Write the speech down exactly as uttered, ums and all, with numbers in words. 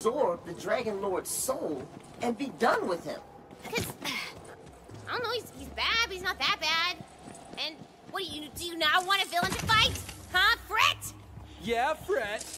restore the Dragon Lord's soul and be done with him? Because, I don't know, he's, he's bad, but he's not that bad. And what do you, do you not want a villain to fight? Huh, Frette? Yeah, Frette.